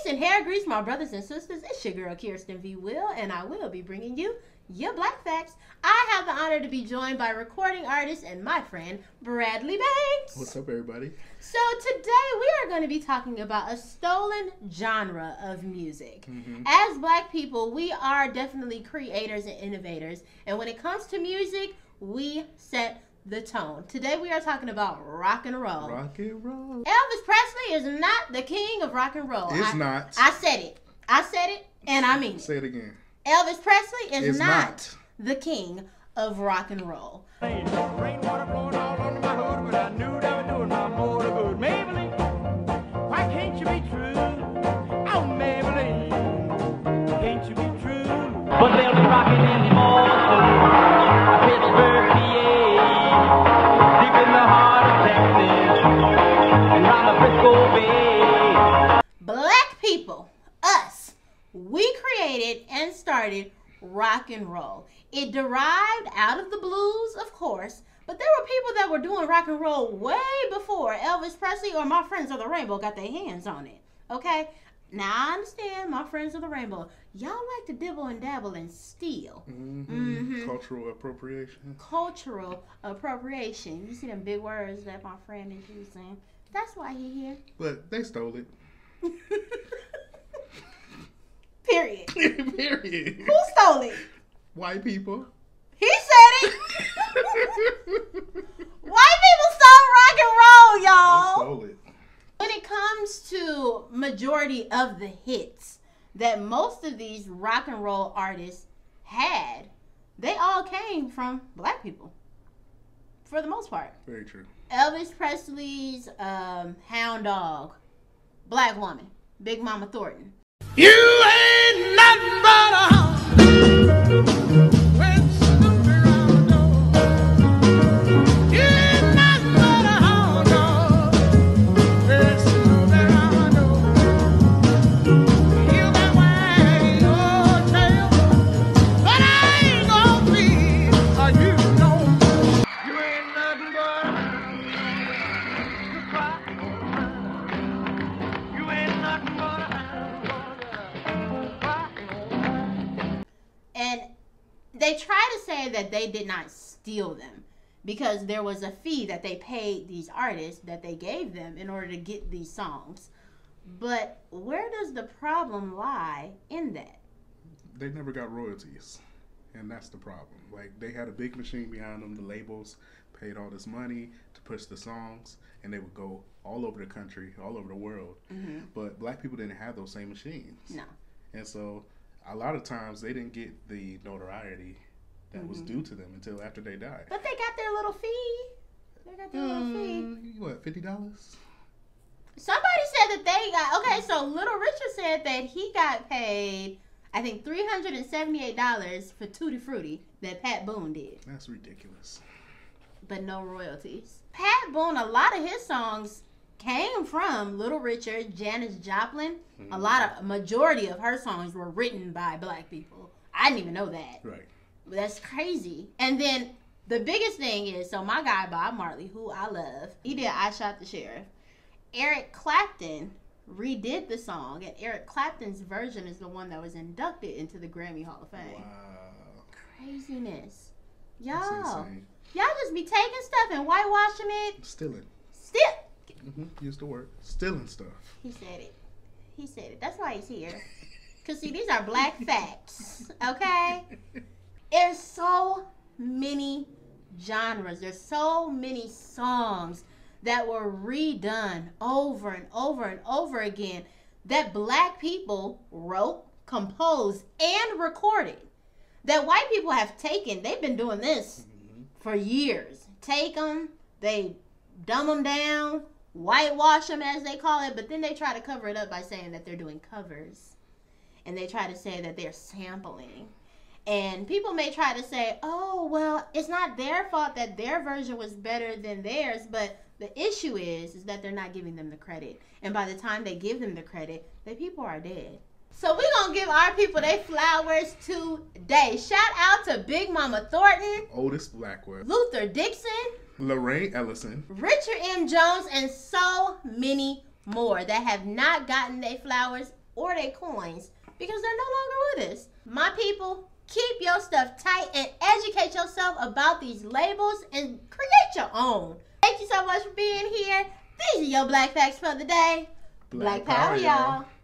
and hair grease, my brothers and sisters. It's your girl Kirsten V. Will, and I will be bringing you your Black Facts. I have the honor to be joined by recording artist and my friend Bradley Banks. What's up, everybody? So today we are going to be talking about a stolen genre of music. As Black people, we are definitely creators and innovators, and when it comes to music, we set the tone. Today we are talking about rock and roll. Rock and roll. Elvis Presley is not the king of rock and roll. It's not. I said it, and I mean it. Say it again. Elvis Presley is not the king of rock and roll. Rainwater blowing all under my hood, but I knew they were doing my motor good. Maybelline, why can't you be true? Oh, Maybelline, can't you be true? But they'll be rocking in Boston, Pittsburgh, PA, deep in the heart of Texas, and round the Frisco Bay. Black people, us, we created and started rock and roll. It derived out of the blues, of course, but there were people that were doing rock and roll way before Elvis Presley or my Friends of the Rainbow got their hands on it. Okay? Now, I understand my Friends of the Rainbow. Y'all like to dibble and dabble and steal. Cultural appropriation. Cultural appropriation. You see them big words that my friend is using. That's why he here. But they stole it. Period. Period. Who stole it? White people. He said it. White people stole rock and roll, They y'all. stole it. When it comes to majority of the hits that most of these rock and roll artists had, they all came from Black people, for the most part. Very true. Elvis Presley's Hound Dog, Black Woman, Big Mama Thornton. You ain't nothing but a hound. When Snoopy round the door. You ain't nothing but a hound dog. When Snoopy round the door. You can wag your tail, but I ain't gonna feed you no more. You ain't nothing but a hound. You cry. You ain't nothing but a hound. And they try to say that they did not steal them because there was a fee that they paid these artists that they gave them in order to get these songs. But where does the problem lie in that? They never got royalties. And that's the problem. Like, they had a big machine behind them. The labels paid all this money to push the songs, and they would go all over the country, all over the world. But Black people didn't have those same machines. No. And so a lot of times they didn't get the notoriety that was due to them until after they died. But they got their little fee. They got their little fee. What, $50? Somebody said that they got, okay, so Little Richard said that he got paid, I think, $378 for Tutti Frutti that Pat Boone did. That's ridiculous. But no royalties. Pat Boone, a lot of his songs came from Little Richard, Janis Joplin. Majority of her songs were written by Black people. I didn't even know that. Right. But that's crazy. And then the biggest thing is, so my guy Bob Marley, who I love, he did I Shot the Sheriff. Eric Clapton redid the song, and Eric Clapton's version is the one that was inducted into the Grammy Hall of Fame. Wow. Craziness. That's Y'all insane. just be taking stuff and whitewashing it. Stealing. Use the word. Stealing stuff. He said it. He said it. That's why he's here. Because, see, these are Black facts, okay? There's so many genres. There's so many songs that were redone over and over and over again that Black people wrote, composed, and recorded. That white people have taken. They've been doing this for years. Take them, they dumb them down, whitewash them as they call it, but then they try to cover it up by saying that they're doing covers. And they try to say that they're sampling. And people may try to say, oh, well, it's not their fault that their version was better than theirs, but the issue is that they're not giving them the credit. And by the time they give them the credit, the people are dead. So we're going to give our people their flowers today. Shout out to Big Mama Thornton, Otis Blackwell, Luther Dixon, Lorraine Ellison, Richard M. Jones, and so many more that have not gotten their flowers. or their coins because they're no longer with us. My people, keep your stuff tight and educate yourself about these labels and create your own. Thank you so much for being here. These are your Black Facts for the day. Black Power, y'all.